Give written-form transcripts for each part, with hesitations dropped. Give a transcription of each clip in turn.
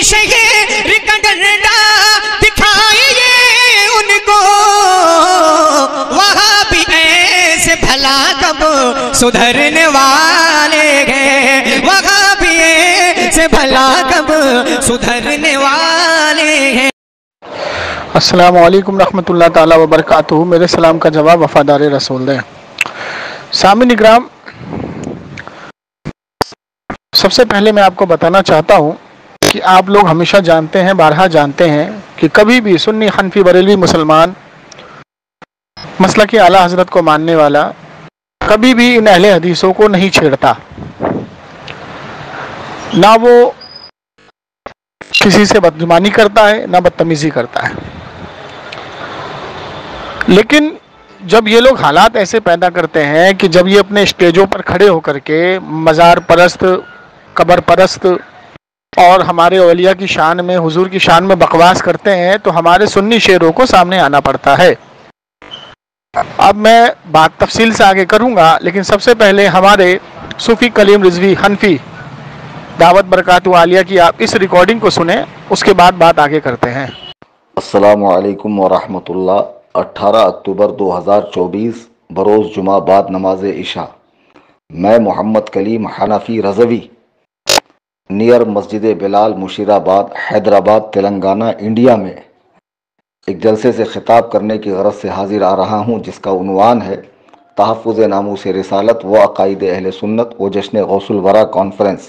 شہر کا ڈنڈا دکھائیے ان کو، وہاں بھی ایسے بھلا کب سدھرنے والے ہیں، وہاں بھی ایسے بھلا کب سدھرنے والے ہیں۔ السلام علیکم رحمۃ اللہ تعالیٰ وبرکاتہ۔ میرے سلام کا جواب وفادار رسول دیں۔ سامعین اکرام، سب سے پہلے میں آپ کو بتانا چاہتا ہوں کہ آپ لوگ ہمیشہ جانتے ہیں، بارہا جانتے ہیں کہ کبھی بھی سنی، حنفی، بریلوی مسلمان مسلک اعلیٰ حضرت کو ماننے والا کبھی بھی ان اہل حدیثوں کو نہیں چھیڑتا، نہ وہ کسی سے بدگمانی کرتا ہے، نہ بدتمیزی کرتا ہے۔ لیکن جب یہ لوگ حالات ایسے پیدا کرتے ہیں کہ جب یہ اپنے اسٹیجوں پر کھڑے ہو کر کے مزار پرست، قبر پرست اور ہمارے اولیاء کی شان میں، حضور کی شان میں بکواس کرتے ہیں، تو ہمارے سنی شیروں کو سامنے آنا پڑتا ہے۔ اب میں بات تفصیل سے آگے کروں گا، لیکن سب سے پہلے ہمارے صوفی کلیم رضوی حنفی دعوت برکات عالیہ کی آپ اس ریکارڈنگ کو سنیں، اس کے بعد بات آگے کرتے ہیں۔ السلام علیکم ورحمۃ اللہ۔ 18 اکتوبر 2024 بروز جمعہ بعد نماز عشاء، میں محمد کلیم حنفی رضوی نیئر مسجد بلال، مشیر آباد، حیدرآباد، تلنگانہ، انڈیا میں ایک جلسے سے خطاب کرنے کی غرض سے حاضر آ رہا ہوں، جس کا عنوان ہے تحفظ ناموس رسالت و عقائد اہل سنت و جشن غوث الورا کانفرنس۔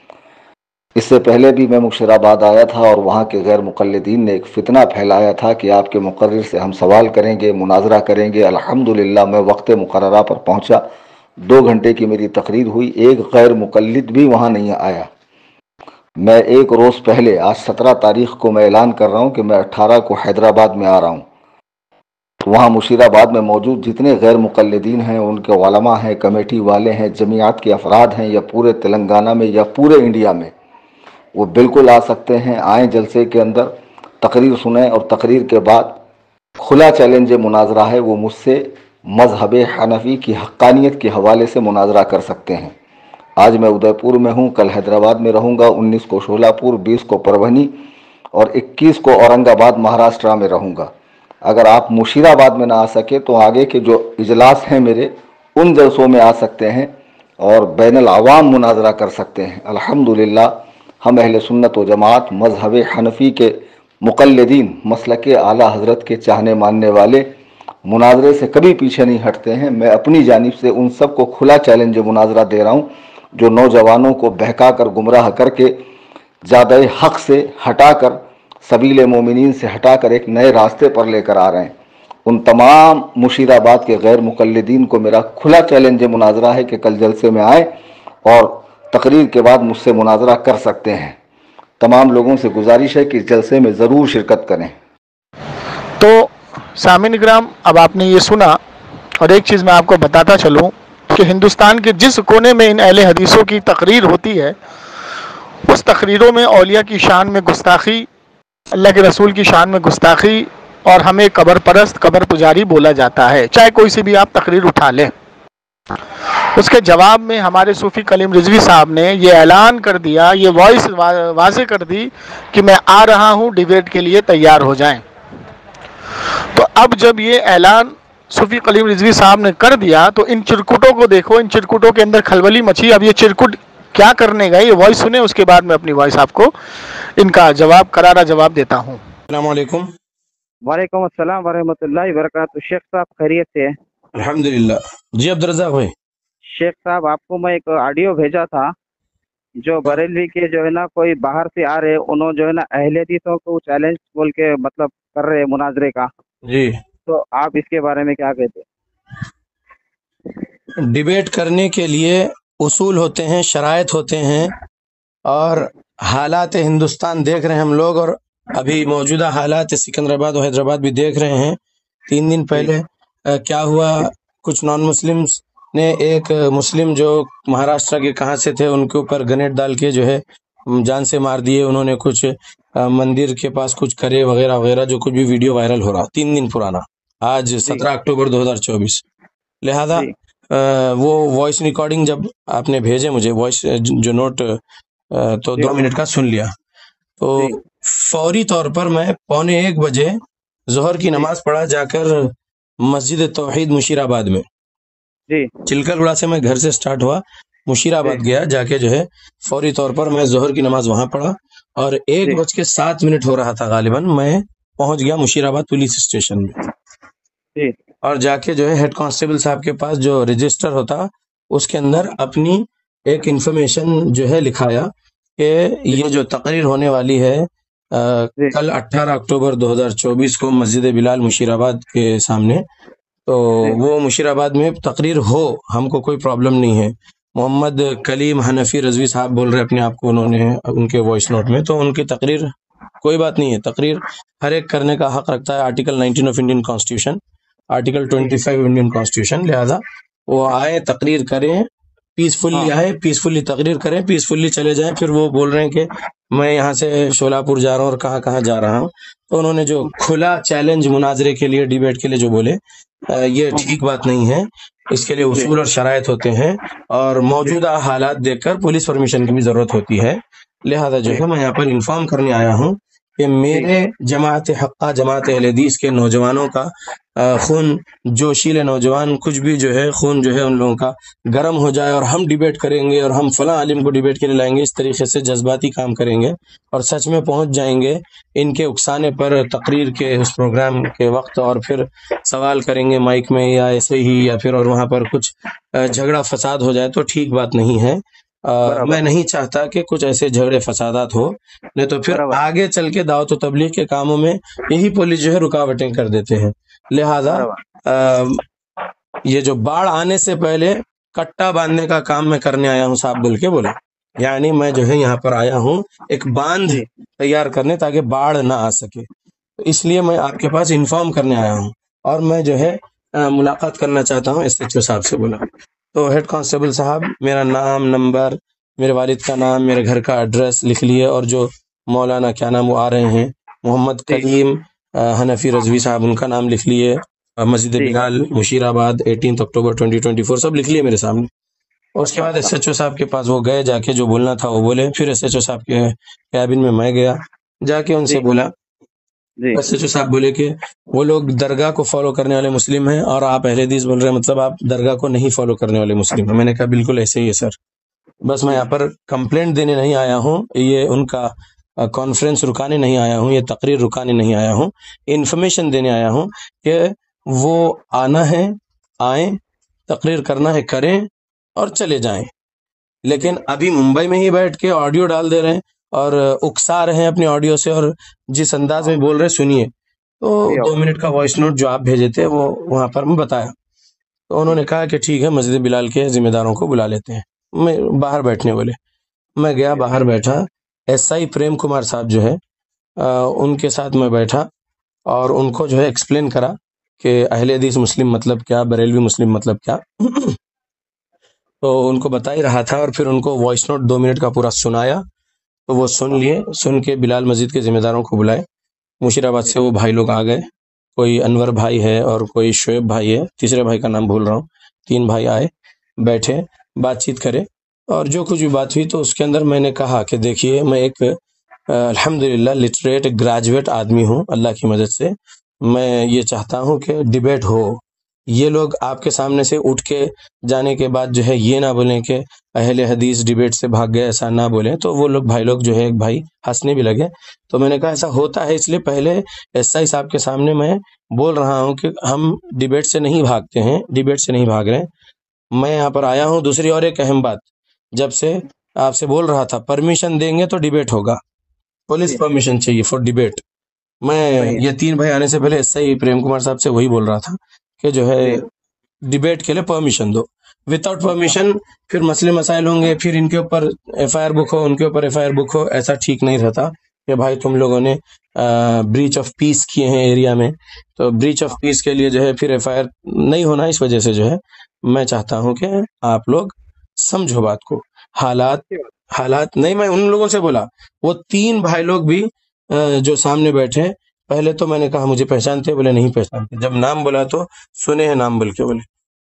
اس سے پہلے بھی میں مشیر آباد آیا تھا اور وہاں کے غیر مقلدین نے ایک فتنہ پھیلایا تھا کہ آپ کے مقرر سے ہم سوال کریں گے، مناظرہ کریں گے۔ الحمدللہ میں وقت مقررہ پر پہنچا، 2 گھنٹے کی میری تقریر ہوئی، ایک غیر مقلد بھی وہاں نہیں آیا۔ میں ایک روز پہلے، آج 17 تاریخ کو میں اعلان کر رہا ہوں کہ میں 18 کو حیدرآباد میں آ رہا ہوں۔ وہاں مشیر آباد میں موجود جتنے غیر مقلدین ہیں، ان کے علماء ہیں، کمیٹی والے ہیں، جمعیات کے افراد ہیں، یا پورے تلنگانہ میں یا پورے انڈیا میں، وہ بالکل آ سکتے ہیں۔ آئیں جلسے کے اندر، تقریر سنیں، اور تقریر کے بعد کھلا چیلنج مناظرہ ہے، وہ مجھ سے مذہب حنفی کی حقانیت کے حوالے سے مناظرہ کر سکتے ہیں۔ آج میں ادے پور میں ہوں، کل حیدرآباد میں رہوں گا، 19 کو شولہ پور، 20 کو پربھنی اور 21 کو اورنگ آباد مہاراشٹرا میں رہوں گا۔ اگر آپ مشیر آباد میں نہ آ سکے تو آگے کے جو اجلاس ہیں میرے، ان جلسوں میں آ سکتے ہیں اور بین العوام مناظرہ کر سکتے ہیں۔ الحمدللہ ہم اہل سنت و جماعت مذہب حنفی کے مقلدین، مسلک اعلیٰ حضرت کے چاہنے ماننے والے مناظرے سے کبھی پیچھے نہیں ہٹتے ہیں۔ میں اپنی جانب سے ان سب کو کھلا چیلنج مناظرہ دے رہا ہوں جو نوجوانوں کو بہکا کر، گمراہ کر کے، زیادہ حق سے ہٹا کر، سبیل مومنین سے ہٹا کر ایک نئے راستے پر لے کر آ رہے ہیں۔ ان تمام مشیر آباد کے غیر مقلدین کو میرا کھلا چیلنج مناظرہ ہے کہ کل جلسے میں آئیں اور تقریر کے بعد مجھ سے مناظرہ کر سکتے ہیں۔ تمام لوگوں سے گزارش ہے کہ اس جلسے میں ضرور شرکت کریں۔ تو سامعین اکرام، اب آپ نے یہ سنا، اور ایک چیز میں آپ کو بتاتا چلوں کہ ہندوستان کے جس کونے میں ان اہل حدیثوں کی تقریر ہوتی ہے، اس تقریروں میں اولیاء کی شان میں گستاخی، اللہ کے رسول کی شان میں گستاخی، اور ہمیں قبر پرست، قبر پجاری بولا جاتا ہے، چاہے کوئی سی بھی آپ تقریر اٹھا لیں۔ اس کے جواب میں ہمارے صوفی کلیم رضوی صاحب نے یہ اعلان کر دیا، یہ وائس واضح کر دی کہ میں آ رہا ہوں، ڈیبیٹ کے لیے تیار ہو جائیں۔ تو اب جب یہ اعلان صوفی کلیم رضوی صاحب نے کر دیا تو ان چرکٹوں کو دیکھو، ان چرکٹوں کے اندر کھلبلی مچی۔ اب یہ چرکٹ کیا کرنے گئے، یہ وائس سنیں، اس کے بعد میں اپنی وائس آپ کو ان کا جواب، کرارا جواب دیتا ہوں۔ السلام علیکم۔ وعلیکم السلام ورحمۃ اللہ وبرکاتہ۔ شیخ صاحب خیریت سے؟ الحمدللہ۔ جی عبدالرزاق بھائی۔ شیخ صاحب، آپ کو میں ایک آڈیو بھیجا تھا، جو بریلوی کے جو ہے نا کوئی باہر سے آ رہے، انہوں جو ہے نا اہل حدیثوں کو چیلنج بول کے مطلب کر رہے مناظرے کا، جی تو آپ اس کے بارے میں کیا کہتے ہیں؟ ڈیبیٹ کرنے کے لیے اصول ہوتے ہیں، شرائط ہوتے ہیں، اور حالات ہندوستان دیکھ رہے ہیں ہم لوگ، اور ابھی موجودہ حالات سکندرآباد اور حیدرآباد بھی دیکھ رہے ہیں۔ 3 دن پہلے کیا ہوا، کچھ نان مسلمز نے ایک مسلم جو مہاراشٹر کے کہاں سے تھے، ان کے اوپر گنیٹ ڈال کے جو ہے جان سے مار دیے۔ انہوں نے کچھ مندر کے پاس کچھ کرے وغیرہ وغیرہ، جو کچھ بھی ویڈیو وائرل ہو رہا 3 دن پرانا، آج 17 اکتوبر 2024۔ لہذا وہ وائس ریکارڈنگ جب آپ نے بھیجے مجھے، وائس جو نوٹ، تو 2 منٹ کا سن لیا۔ تو جی فوری طور پر میں 1:15 ظہر کی نماز پڑھا جا کر مسجد توحید مشیر آباد میں. جی چلکل گڑا سے میں گھر سے سٹارٹ ہوا، مشیر آباد گیا، جا کے جو ہے فوری طور پر میں ظہر کی نماز وہاں پڑھا، اور 1:07 ہو رہا تھا غالباً، میں پہنچ گیا مشیر آباد پولیس اسٹیشن میں. جی اور جا کے جو ہے ہیڈ کانسٹیبل صاحب کے پاس جو رجسٹر ہوتا اس کے اندر اپنی ایک انفارمیشن جو ہے لکھایا کہ یہ جو تقریر ہونے والی ہے کل 18 اکتوبر 2024 کو مسجد بلال مشیر آباد کے سامنے، تو وہ مشیر آباد میں تقریر ہو، ہم کو کوئی پرابلم نہیں ہے. محمد کلیم حنفی رضوی صاحب بول رہے اپنے آپ کو، انہوں نے ان کے وائس نوٹ میں، تو ان کی تقریر کوئی بات نہیں ہے، تقریر ہر ایک کرنے کا حق رکھتا ہے، article 19 of Indian constitution, article 25 Indian constitution, لہذا وہ آئے تقریر کریں، پیسفلی آئے، پیسفلی تقریر کریں، پیسفلی چلے جائیں. پھر وہ بول رہے ہیں کہ میں یہاں سے شولاپور جا رہا ہوں اور کہاں کہاں جا رہا ہوں. تو انہوں نے جو کھلا چیلنج مناظرے کے لیے، ڈیبیٹ کے لیے جو بولے، یہ ٹھیک بات نہیں ہے. اس کے لیے اصول اور شرائط ہوتے ہیں، اور موجودہ حالات دیکھ کر پولیس پرمیشن کی بھی ضرورت ہوتی ہے. لہذا جو ہے میں یہاں پر انفارم کرنے آیا ہوں کہ میرے جماعت حقہ، جماعت اہل حدیث کے نوجوانوں کا خون، جوشیل نوجوان، کچھ بھی جو ہے خون جو ہے ان لوگوں کا گرم ہو جائے اور ہم ڈیبیٹ کریں گے اور ہم فلاں عالم کو ڈیبیٹ کے لیے لائیں گے، اس طریقے سے جذباتی کام کریں گے اور سچ میں پہنچ جائیں گے ان کے اکسانے پر تقریر کے اس پروگرام کے وقت، اور پھر سوال کریں گے مائک میں یا ایسے ہی، یا پھر اور وہاں پر کچھ جھگڑا فساد ہو جائے، تو ٹھیک بات نہیں ہے. میں نہیں چاہتا کہ کچھ ایسے جھگڑے فسادات ہو، نہیں تو پھر آگے چل کے دعوت و تبلیغ کے کاموں میں یہی پولیس جو ہے رکاوٹیں کر دیتے ہیں. لہذا یہ جو باڑھ آنے سے پہلے کٹا باندھنے کا کام میں کرنے آیا ہوں صاحب بول کے بولا، یعنی میں جو ہے یہاں پر آیا ہوں ایک باندھ تیار کرنے تاکہ باڑھ نہ آ سکے. اس لیے میں آپ کے پاس انفارم کرنے آیا ہوں، اور میں جو ہے ملاقات کرنا چاہتا ہوں ایس ایچ او صاحب سے بولا. تو ہیڈ کانسٹیبل صاحب میرا نام، نمبر، میرے والد کا نام، میرے گھر کا ایڈریس لکھ لیے، اور جو مولانا کیا نام وہ آ رہے ہیں محمد کلیم حنفی رضوی صاحب، ان کا نام لکھ لیے، مسجد بلال مشیر آباد 18 اکتوبر 2024 سب لکھ لیے میرے سامنے. اور اس کے بعد ایس ایچ او صاحب کے پاس وہ گئے، جا کے جو بولنا تھا وہ بولے. پھر ایس ایچ او صاحب کے کیبن میں گیا، جا کے ان سے بولا. ایس ایچ او صاحب بولے کہ وہ لوگ درگاہ کو فالو کرنے والے مسلم ہیں اور آپ اہل حدیث بول رہے ہیں، مطلب آپ درگاہ کو نہیں فالو کرنے والے مسلم ہیں. میں نے کہا بالکل ایسے ہی ہے سر، بس میں یہاں پر کمپلینٹ دینے نہیں آیا ہوں، یہ ان کا کانفرنس رکانے نہیں آیا ہوں، یہ تقریر رکانے نہیں آیا ہوں، انفارمیشن دینے آیا ہوں کہ وہ آنا ہے آئیں، تقریر کرنا ہے کریں اور چلے جائیں. لیکن ابھی ممبئی میں ہی بیٹھ کے آڈیو ڈال دے رہے ہیں اور اکسا رہے ہیں اپنی آڈیو سے، اور جس انداز میں بول رہے سنیے. تو 2 منٹ کا وائس نوٹ جو آپ بھیجے تھے وہ وہاں پر میں بتایا. تو انہوں نے کہا کہ ٹھیک ہے مسجد بلال کے ذمہ داروں کو بلا لیتے ہیں. میں باہر بیٹھنے بولے، میں گیا باہر بیٹھا. ایس آئی پریم کمار صاحب جو ہے ان کے ساتھ میں بیٹھا اور ان کو جو ہے ایکسپلین کرا کہ اہل حدیث مسلم مطلب کیا، بریلوی مسلم مطلب کیا. تو ان کو بتا ہی رہا تھا، اور پھر ان کو وائس نوٹ 2 منٹ کا پورا سنایا. تو وہ سن لیے، سن کے بلال مسجد کے ذمہ داروں کو بلائے. مشیر آباد سے وہ بھائی لوگ آ گئے، کوئی انور بھائی ہے اور کوئی شعیب بھائی ہے، تیسرے بھائی کا نام بھول رہا ہوں. 3 بھائی آئے، بیٹھے، بات چیت کرے، اور جو کچھ بھی بات ہوئی تو اس کے اندر میں نے کہا کہ دیکھیے میں ایک الحمدللہ لٹریٹ گریجویٹ آدمی ہوں اللہ کی مدد سے. میں یہ چاہتا ہوں کہ ڈیبیٹ ہو. یہ لوگ آپ کے سامنے سے اٹھ کے جانے کے بعد جو ہے یہ نہ بولیں کہ اہل حدیث ڈیبیٹ سے بھاگ گئے، ایسا نہ بولیں. تو وہ لوگ بھائی لوگ جو ہے ایک بھائی ہنسنے بھی لگے. تو میں نے کہا ایسا ہوتا ہے، اس لیے پہلے ایس آئی صاحب کے سامنے میں بول رہا ہوں کہ ہم ڈیبیٹ سے نہیں بھاگتے ہیں، ڈیبیٹ سے نہیں بھاگ رہے ہیں. میں یہاں پر آیا ہوں. دوسری اور ایک اہم بات، جب سے آپ سے بول رہا تھا پرمیشن دیں گے تو ڈیبیٹ ہوگا، پولیس پرمیشن چاہیے فور ڈیبیٹ. میں یہ 3 بھائی آنے سے پہلے ایس آئی پریم کمار صاحب سے وہی بول رہا تھا کہ جو ہے ڈیبیٹ کے لیے پرمیشن دو. وداؤٹ پرمیشن پھر مسئلے مسائل ہوں گے، پھر ان کے اوپر ایف آئی آر بک ہو، ان کے اوپر ایف آئی آر بک ہو. ایسا ٹھیک نہیں رہتا کہ بھائی تم لوگوں نے بریچ آف پیس کیے ہیں ایریا میں. تو بریچ آف پیس کے لیے جو ہے پھر ایف آئی آر نہیں ہونا. اس وجہ سے جو ہے میں چاہتا ہوں کہ آپ لوگ سمجھو بات کو. حالات نہیں، میں ان لوگوں سے بولا، وہ 3 بھائی لوگ بھی جو سامنے بیٹھے، پہلے تو میں نے کہا مجھے پہچانتے؟ بولے نہیں پہچانتے. جب نام بولا تو سنے ہیں نام بول کے، بولے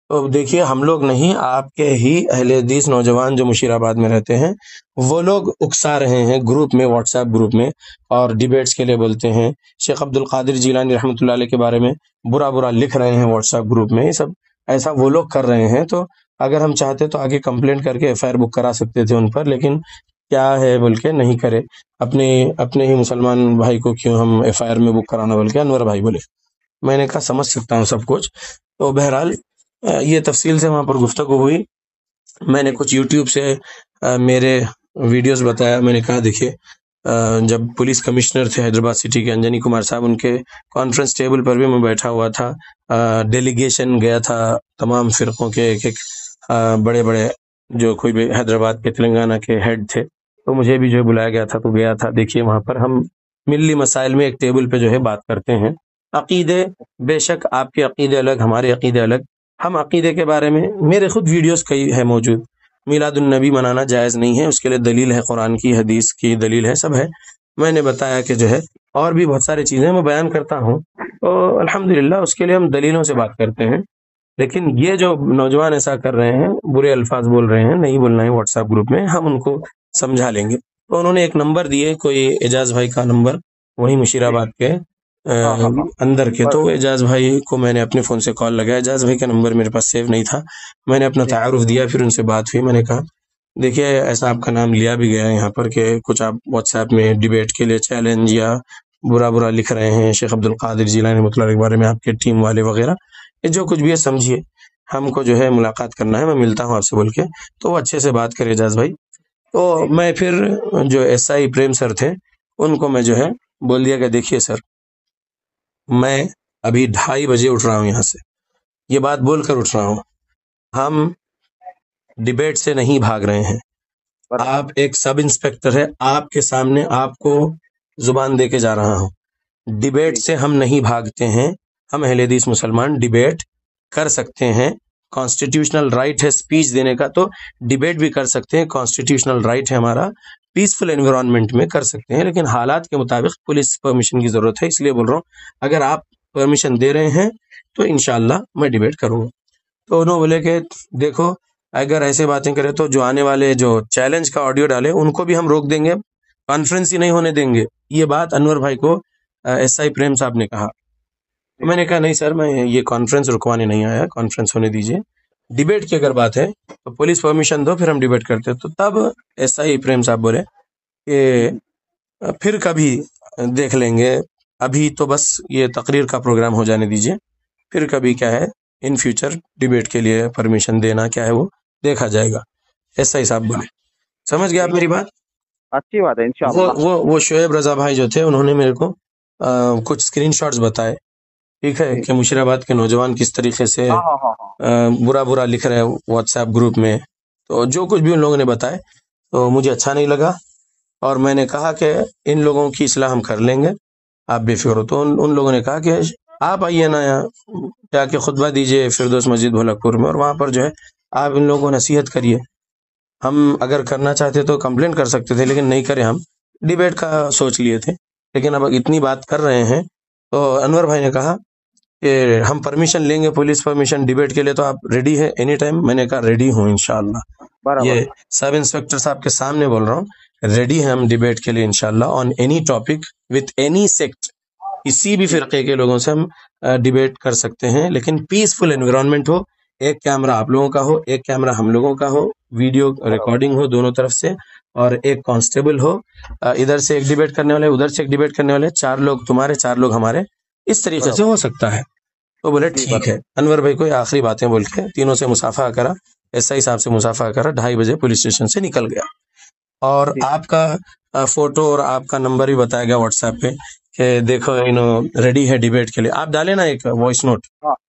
تو دیکھیے ہم لوگ نہیں، آپ کے ہی اہل حدیث نوجوان جو مشیر آباد میں رہتے ہیں وہ لوگ اکسا رہے ہیں گروپ میں، واٹس ایپ گروپ میں، اور ڈیبیٹس کے لیے بولتے ہیں، شیخ عبد القادر جیلانی رحمۃ اللہ علیہ کے بارے میں برا برا لکھ رہے ہیں واٹس ایپ گروپ میں، یہ سب ایسا وہ لوگ کر رہے ہیں۔ تو اگر ہم چاہتے تو آگے کمپلینٹ کر کے ایف آئی آر بک کرا سکتے تھے ان پر، لیکن کیا ہے بول کے نہیں کرے، اپنے ہی مسلمان بھائی کو کیوں ہم ایف آئی آر میں بک کرانا بول کے انور بھائی بولے۔ میں نے کہا سمجھ سکتا ہوں سب کچھ۔ تو بہرحال یہ تفصیل سے وہاں پر گفتگو ہوئی، میں نے کچھ یوٹیوب سے میرے ویڈیوز بتایا، میں نے کہا دیکھیے جب پولیس کمشنر تھے حیدرآباد سٹی کے انجنی کمار صاحب، ان کے کانفرنس ٹیبل پر بھی میں بیٹھا ہوا تھا، ڈیلیگیشن گیا تھا تمام فرقوں کے، ایک ایک بڑے بڑے جو کوئی بھی حیدرآباد کے تلنگانہ کے ہیڈ تھے، تو مجھے بھی جو ہے بلایا گیا تھا، تو گیا تھا۔ دیکھیے وہاں پر ہم ملی مسائل میں ایک ٹیبل پہ جو ہے بات کرتے ہیں، عقیدے بے شک آپ کے عقیدے الگ، ہمارے عقیدے الگ، ہم عقیدے کے بارے میں میرے خود ویڈیوز کئی ہے موجود، میلاد النبی منانا جائز نہیں ہے، اس کے لیے دلیل ہے، قرآن کی حدیث کی دلیل ہے، سب ہے۔ میں نے بتایا کہ جو ہے اور بھی بہت ساری چیزیں میں بیان کرتا ہوں، تو الحمدللہ اس کے لیے ہم دلیلوں سے بات کرتے ہیں۔ لیکن یہ جو نوجوان ایسا کر رہے ہیں، برے الفاظ بول رہے ہیں، نہیں بولنا ہے واٹس ایپ گروپ میں، ہم ان کو سمجھا لیں گے۔ تو انہوں نے ایک نمبر دیے، کوئی اعجاز بھائی کا نمبر، وہی مشیر آباد کے اندر کے، تو اعجاز بھائی کو میں نے اپنے فون سے کال لگایا، اعجاز بھائی کا نمبر میرے پاس سیو نہیں تھا، میں نے اپنا تعارف دیا، پھر ان سے بات ہوئی، میں نے کہا دیکھیے ایسا آپ کا نام لیا بھی گیا ہے یہاں پر کہ کچھ آپ واٹس ایپ میں ڈیبیٹ کے لیے چیلنج یا برا برا لکھ رہے ہیں شیخ عبد القادر جیلانی رحمۃ اللہ علیہ کے بارے میں، آپ کے ٹیم والے وغیرہ، یہ جو کچھ بھی ہے سمجھیے، ہم کو جو ہے ملاقات کرنا ہے، میں ملتا ہوں آپ سے بول کے، تو وہ اچھے سے بات کرے اعجاز بھائی۔ تو میں پھر جو ایس آئی پریم سر تھے ان کو میں جو ہے بول دیا کہ دیکھیے سر، میں ابھی 2:30 بجے اٹھ رہا ہوں یہاں سے، یہ بات بول کر اٹھ رہا ہوں، ہم ڈیبیٹ سے نہیں بھاگ رہے ہیں، آپ ایک سب انسپیکٹر ہے، آپ کے سامنے آپ کو زبان دے کے جا رہا ہوں، ڈیبیٹ سے ہم نہیں بھاگتے ہیں، ہم اہل حدیث مسلمان ڈیبیٹ کر سکتے ہیں، کانسٹیٹیوشنل رائٹ ہے سپیچ دینے کا، تو ڈیبیٹ بھی کر سکتے ہیں، کانسٹیٹیوشنل رائٹ ہے ہمارا، پیسفل انوائرمنٹ میں کر سکتے ہیں، لیکن حالات کے مطابق پولیس پرمیشن کی ضرورت ہے، اس لیے بول رہا ہوں اگر آپ پرمیشن دے رہے ہیں تو انشاءاللہ میں ڈیبیٹ کروں گا۔ تو انہوں بولے کہ دیکھو اگر ایسے باتیں کرے تو جو آنے والے جو چیلنج کا آڈیو ڈالے ان کو بھی ہم روک دیں گے، کانفرنس ہی نہیں ہونے دیں گے، یہ بات انور بھائی کو ایس آئی پریم صاحب نے کہا۔ میں نے کہا نہیں سر، میں یہ کانفرنس رکوانے نہیں آیا، کانفرنس ہونے دیجیے، ڈیبیٹ کی اگر بات ہے تو پولیس پرمیشن دو، پھر ہم ڈیبیٹ کرتے۔ تو تب ایس آئی پریم صاحب بولے کہ پھر کبھی دیکھ لیں گے، ابھی تو بس یہ تقریر کا پروگرام ہو جانے دیجیے، پھر کبھی کیا ہے ان فیوچر ڈیبیٹ کے لیے پرمیشن دینا کیا ہے وہ دیکھا جائے گا، ایس آئی صاحب بولے۔ سمجھ گیا آپ میری بات؟ اچھی بات ہے انشاءاللہ۔ وہ شعیب رضا بھائی جو تھے انہوں نے میرے کو کچھ اسکرین شاٹس بتائے، ٹھیک ہے، کہ مشیر آباد کے نوجوان کس طریقے سے برا برا لکھ رہے ہیں واٹس ایپ گروپ میں، تو جو کچھ بھی ان لوگوں نے بتائے تو مجھے اچھا نہیں لگا، اور میں نے کہا کہ ان لوگوں کی اصلاح ہم کر لیں گے، آپ بے فکر ہو۔ تو ان لوگوں نے کہا کہ آپ آئیے نا جا کے خطبہ دیجیے فردوس مسجد بھولک پور میں، اور وہاں پر جو ہے آپ ان لوگوں کو نصیحت کریے، ہم اگر کرنا چاہتے تو کمپلین کر سکتے تھے، لیکن نہیں کرے، ہم ڈیبیٹ کا سوچ لیے تھے، لیکن اب اتنی بات کر رہے ہیں۔ تو انور بھائی نے کہا کہ ہم پرمیشن لیں گے، پولیس پرمیشن ڈیبیٹ کے لیے، تو آپ ریڈی ہے اینی ٹائم؟ میں نے کہا ریڈی ہوں انشاءاللہ، یہ سب انسپیکٹر صاحب کے سامنے بول رہا ہوں، ریڈی ہیں ہم ڈیبیٹ کے لیے انشاءاللہ، on any topic with any sect, کسی بھی فرقے کے لوگوں سے ہم ڈیبیٹ کر سکتے ہیں، لیکن پیسفل انوائرمنٹ ہو، ایک کیمرہ آپ لوگوں کا ہو، ایک کیمرہ ہم لوگوں کا ہو، ویڈیو ریکارڈنگ ہو دونوں طرف سے، اور ایک کانسٹیبل ہو، ادھر سے ایک ڈیبیٹ کرنے والے، ادھر سے ایک ڈیبیٹ کرنے والے، 4 لوگ تمہارے 4 لوگ ہمارے، اس طریقے سے ہو سکتا ہے۔ تو بولے ٹھیک ہے۔ انور بھائی کو آخری باتیں بول کے تینوں سے مصافحہ کرا، ایس آئی صاحب سے مصافحہ کرا، 2:30 بجے پولیس اسٹیشن سے نکل گیا، اور آپ کا فوٹو اور آپ کا نمبر بھی بتایا گیا واٹس ایپ پہ کہ دیکھو ریڈی ہے ڈیبیٹ کے لیے، آپ ڈالیں نا ایک وائس نوٹ۔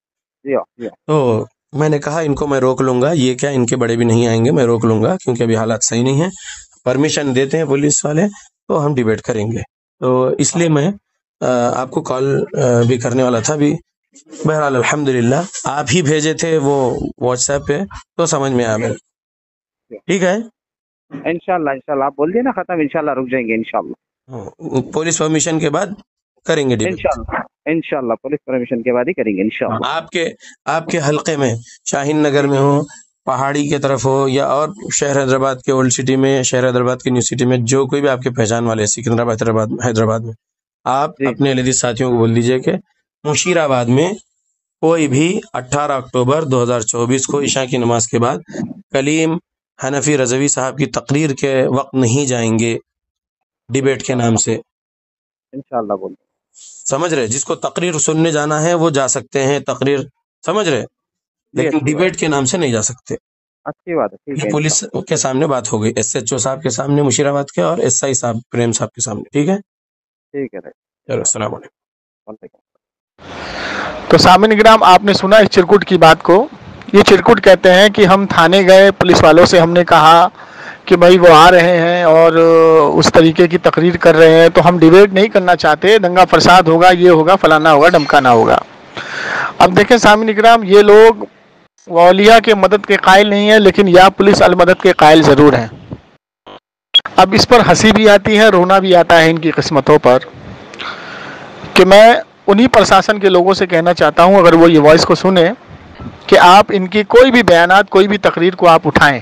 تو میں نے کہا ان کو میں روک لوں گا، یہ کیا ان کے بڑے بھی نہیں آئیں گے، میں روک لوں گا کیونکہ ابھی حالات صحیح نہیں ہیں، پرمیشن دیتے ہیں پولیس والے تو ہم ڈیبیٹ کریں گے، تو اس لیے میں آپ کو کال بھی کرنے والا تھا بھی۔ بہرحال الحمدللہ آپ ہی بھیجے تھے وہ واٹس ایپ پہ تو سمجھ میں آ گیا، ٹھیک ہے انشاءاللہ آپ بول دیے نا ختم، انشاءاللہ رک جائیں گے انشاءاللہ، پولیس پرمیشن کے بعد کریں گے ڈیبیٹ انشاءاللہ इंशाल्लाह पुलिस परमिशन के बाद ही करेंगे इंशाल्लाह। آپ کے حلقے میں شاہین نگر میں ہو، پہاڑی کی طرف ہو، یا اور شہر حیدرآباد کے اولڈ سٹی میں، شہر حیدرآباد کے نیو سٹی میں، جو کوئی بھی آپ کے پہچان والے سکندرآباد حیدرآباد میں، آپ جی اپنے لدی ساتھیوں کو بول دیجئے کہ مشیر آباد میں کوئی بھی 18 اکتوبر 2024 کو عشاء کی نماز کے بعد کلیم حنفی رضوی صاحب کی تقریر کے وقت نہیں جائیں گے ڈیبیٹ کے نام سے، انشاءاللہ بول سمجھ رہے؟ جس کو تقریر سننے جانا ہے وہ جا سکتے ہیں تقریر، سمجھ رہے، لیکن ڈیبیٹ کے نام سے نہیں جا سکتے۔ اچھی بات ہے، ٹھیک ہے، یہ پولیس کے سامنے بات ہو گئی، ایس ایچ او صاحب کے سامنے مشیر آباد کے، اور ایس آئی صاحب پریم صاحب کے سامنے، ٹھیک ہے؟ ٹھیک ہے، چلو السلام علیکم۔ وعلیکم۔ تو سامعین کرام، آپ نے سنا اس چرکٹ کی بات کو۔ یہ چرکٹ کہتے ہیں کہ ہم تھانے گئے، پولیس والوں سے ہم نے کہا کہ بھائی وہ آ رہے ہیں اور اس طریقے کی تقریر کر رہے ہیں تو ہم ڈیبیٹ نہیں کرنا چاہتے، دنگا فساد ہوگا، یہ ہوگا، فلانا ہوگا، ڈمکانا ہوگا۔ اب دیکھیں سامعین کرام، یہ لوگ اولیاء کے مدد کے قائل نہیں ہیں، لیکن یا پولیس المدد کے قائل ضرور ہیں۔ اب اس پر ہنسی بھی آتی ہے، رونا بھی آتا ہے ان کی قسمتوں پر، کہ میں انہی پرشاسن کے لوگوں سے کہنا چاہتا ہوں، اگر وہ یہ وائس کو سنیں، کہ آپ ان کی کوئی بھی بیانات، کوئی بھی تقریر کو آپ اٹھائیں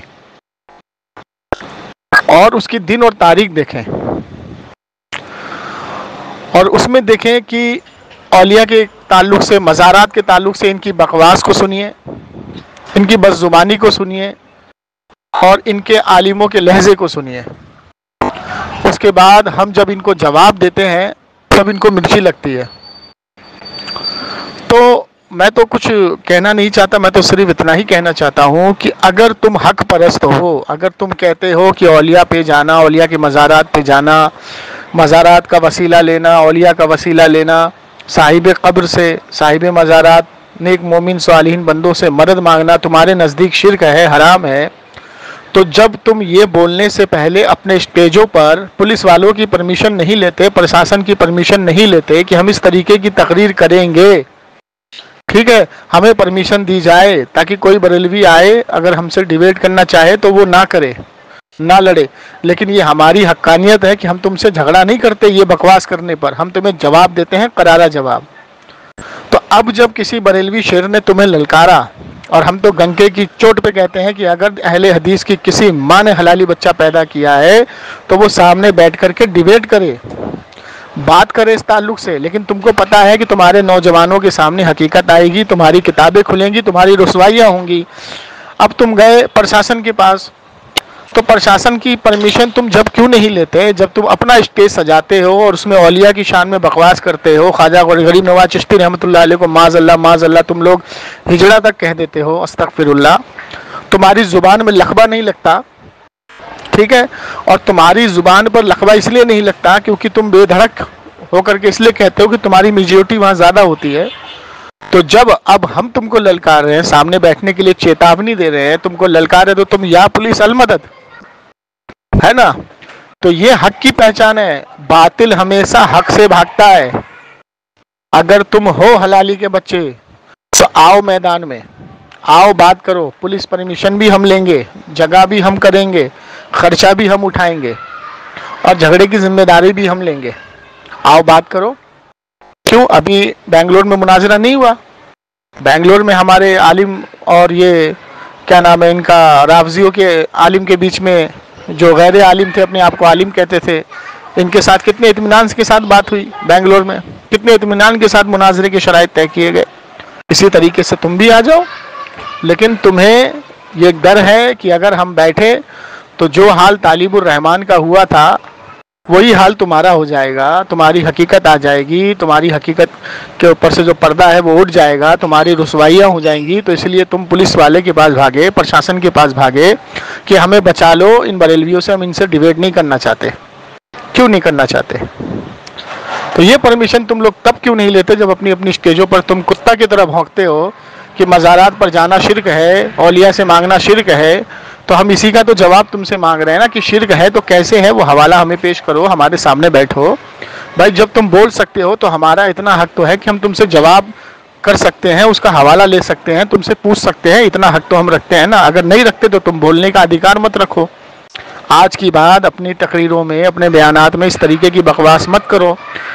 اور اس کی دن اور تاریخ دیکھیں، اور اس میں دیکھیں کہ اولیاء کے تعلق سے، مزارات کے تعلق سے ان کی بکواس کو سنیے، ان کی بد زبانی کو سنیے، اور ان کے عالموں کے لہجے کو سنیے۔ اس کے بعد ہم جب ان کو جواب دیتے ہیں تب ان کو مرچی لگتی ہے۔ تو میں تو کچھ کہنا نہیں چاہتا، میں تو صرف اتنا ہی کہنا چاہتا ہوں کہ اگر تم حق پرست ہو، اگر تم کہتے ہو کہ اولیاء پہ جانا، اولیاء کے مزارات پہ جانا، مزارات کا وسیلہ لینا، اولیاء کا وسیلہ لینا، صاحب قبر سے، صاحب مزارات، نیک مومن صالحین بندوں سے مدد مانگنا تمہارے نزدیک شرک ہے، حرام ہے، تو جب تم یہ بولنے سے پہلے اپنے اسٹیجوں پر پولیس والوں کی پرمیشن نہیں لیتے، پرشاسن کی پرمیشن نہیں لیتے کہ ہم اس طریقے کی تقریر کریں گے، ٹھیک ہے، ہمیں پرمیشن دی جائے تاکہ کوئی بریلوی آئے اگر ہم سے ڈیبیٹ کرنا چاہے تو وہ نہ کرے، نہ لڑے، لیکن یہ ہماری حقانیت ہے کہ ہم تم سے جھگڑا نہیں کرتے یہ بکواس کرنے پر، ہم تمہیں جواب دیتے ہیں، کرارا جواب۔ تو اب جب کسی بریلوی شیر نے تمہیں للکارا، اور ہم تو گنکے کی چوٹ پہ کہتے ہیں کہ اگر اہل حدیث کی کسی ماں نے حلالی بچہ پیدا کیا ہے تو وہ سامنے بیٹھ کر کے ڈیبیٹ کرے، بات کرے اس تعلق سے، لیکن تم کو پتا ہے کہ تمہارے نوجوانوں کے سامنے حقیقت آئے گی، تمہاری کتابیں کھلیں گی، تمہاری رسوائیاں ہوں گی۔ اب تم گئے پرشاسن کے پاس، تو پرشاسن کی پرمیشن تم جب کیوں نہیں لیتے؟ جب تم اپنا اسٹیج سجاتے ہو اور اس میں اولیاء کی شان میں بکواس کرتے ہو، خواجہ غریب نواز چشتی رحمۃ اللہ علیہ کو معاذ اللہ تم لوگ ہجڑا تک کہہ دیتے ہو، استغفر اللہ، تمہاری زبان میں لقبہ نہیں لگتا، ٹھیک ہے، اور تمہاری زبان پر لقبہ اس لیے نہیں لگتا کیونکہ تم بے دھڑک ہو کر کے اس لیے کہتے ہو کہ تمہاری میجورٹی وہاں زیادہ ہوتی ہے۔ تو جب اب ہم تم کو للکار رہے ہیں، سامنے بیٹھنے کے لیے چیتاونی دے رہے ہیں، تم کو للکار ہے، تو تم یا پولیس المدد ہے نا، تو یہ حق کی پہچان ہے۔ باطل ہمیشہ حق سے بھاگتا ہے۔ اگر تم ہو حلالی کے بچے تو آؤ میدان میں، آؤ بات کرو، پولیس پرمیشن بھی ہم لیں گے، جگہ بھی ہم کریں گے، خرچہ بھی ہم اٹھائیں گے، اور جھگڑے کی ذمہ داری بھی ہم لیں گے۔ آؤ بات کرو۔ کیوں ابھی بنگلور میں مناظرہ نہیں ہوا؟ بنگلور میں ہمارے عالم اور یہ کیا نام ہے ان کا، رافضیوں کے عالم کے بیچ میں، جو غیر عالم تھے اپنے آپ کو عالم کہتے تھے، ان کے ساتھ کتنے اطمینان کے ساتھ بات ہوئی بنگلور میں، کتنے اطمینان کے ساتھ مناظرے کے شرائط طے کیے گئے۔ اسی طریقے سے تم بھی آ جاؤ، لیکن تمہیں یہ ڈر ہے کہ اگر ہم بیٹھے تو جو حال طالب الرحمان کا ہوا تھا وہی حال تمہارا ہو جائے گا، تمہاری حقیقت آ جائے گی، تمہاری حقیقت کے اوپر سے جو پردہ ہے وہ اٹھ جائے گا، تمہاری رسوائیاں ہو جائیں گی، تو اس لیے تم پولیس والے کے پاس بھاگے، پرشاسن کے پاس بھاگے کہ ہمیں بچا لو، ان بریلویوں سے ہم ان سے ڈیبیٹ نہیں کرنا چاہتے۔ کیوں نہیں کرنا چاہتے؟ تو یہ پرمیشن تم لوگ تب کیوں نہیں لیتے جب اپنی اپنی اسٹیجوں پر تم کتا کی طرح بھونکتے ہو کہ مزارات پر جانا شرک ہے، اولیاء سے مانگنا شرک ہے؟ تو ہم اسی کا تو جواب تم سے مانگ رہے ہیں نا کہ شرک ہے تو کیسے ہے، وہ حوالہ ہمیں پیش کرو، ہمارے سامنے بیٹھو۔ بھائی جب تم بول سکتے ہو تو ہمارا اتنا حق تو ہے کہ ہم تم سے جواب کر سکتے ہیں، اس کا حوالہ لے سکتے ہیں، تم سے پوچھ سکتے ہیں، اتنا حق تو ہم رکھتے ہیں نا۔ اگر نہیں رکھتے تو تم بولنے کا ادھیکار مت رکھو۔ آج کی بات اپنی تقریروں میں، اپنے بیانات میں اس طریقے کی بکواس مت کرو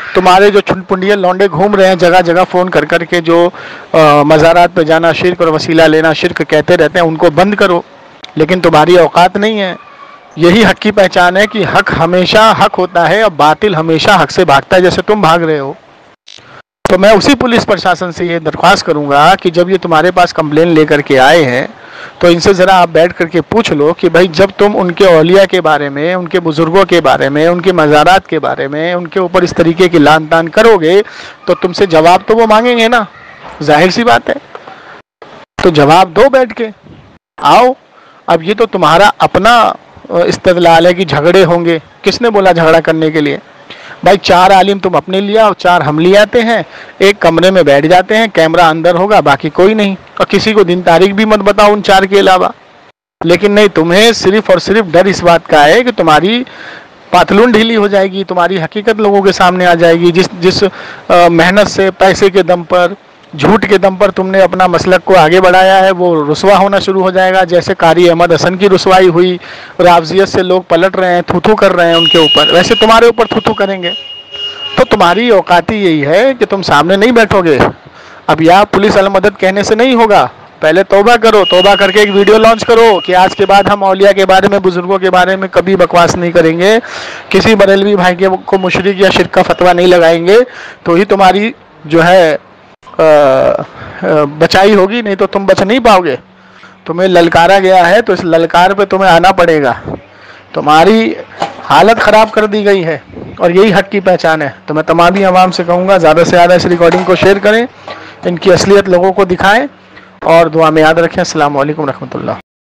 तुम्हारे जो छुनपुंडिये लौंडे घूम रहे हैं जगह जगह फ़ोन कर कर के, जो मज़ारात पे जाना शिर्क और वसीला लेना शिर्क कहते रहते हैं, उनको बंद करो। लेकिन तुम्हारी औकात नहीं है। यही हक की पहचान है कि हक हमेशा हक होता है और बातिल हमेशा हक से भागता है, जैसे तुम भाग रहे हो। तो मैं उसी पुलिस प्रशासन से ये दरख्वास्त करूंगा कि जब ये तुम्हारे पास कंप्लेन लेकर के आए हैं तो इनसे ज़रा आप बैठ करके पूछ लो कि भाई जब तुम उनके औलिया के बारे में, उनके बुज़ुर्गों के बारे में, उनके मज़ारात के बारे में, उनके ऊपर इस तरीके की लान तान करोगे तो तुमसे जवाब तो वो मांगेंगे ना, जाहिर सी बात है। तो जवाब दो बैठ के, आओ। अब ये तो तुम्हारा अपना इस्तदलाल है कि झगड़े होंगे। किसने बोला झगड़ा करने के लिए? भाई 4 आलिम तुम अपने लिया और 4 हम ले आते हैं, एक कमरे में बैठ जाते हैं, कैमरा अंदर होगा, बाकी कोई नहीं, और किसी को दिन तारीख भी मत बताओ उन 4 के अलावा। लेकिन नहीं, तुम्हें सिर्फ और सिर्फ डर इस बात का है कि तुम्हारी पातलून ढीली हो जाएगी, तुम्हारी हकीकत लोगों के सामने आ जाएगी। जिस मेहनत से, पैसे के दम पर, झूठ के दम पर तुमने अपना मसलक को आगे बढ़ाया है, वो रुसवा होना शुरू हो जाएगा। जैसे कारी अहमद हसन की रुसवाई हुई, रावजियत से लोग पलट रहे हैं, थू थू कर रहे हैं उनके ऊपर, वैसे तुम्हारे ऊपर थू थू करेंगे। तो तुम्हारी औकाती यही है कि तुम सामने नहीं बैठोगे। अब या पुलिस अल मदद कहने से नहीं होगा, पहले तौबा करो, तौबा करके एक वीडियो लॉन्च करो कि आज के बाद हम औलिया के बारे में, बुजुर्गों के बारे में कभी बकवास नहीं करेंगे, किसी बरेलवी भाई के को मुशरिक या शिरक का फतवा नहीं लगाएंगे। तो ही तुम्हारी जो है बचाई होगी, नहीं तो तुम बच नहीं पाओगे। तुम्हें ललकारा गया है तो इस ललकार पे तुम्हें आना पड़ेगा। तुम्हारी हालत ख़राब कर दी गई है और यही हक की पहचान है। तो मैं तमामी आवाम से कहूँगा ज़्यादा से ज़्यादा इस रिकॉर्डिंग को शेयर करें, इनकी असलियत लोगों को दिखाएं और दुआ में याद रखें। अस्सलाम वालेकुम रहमतुल्लाह।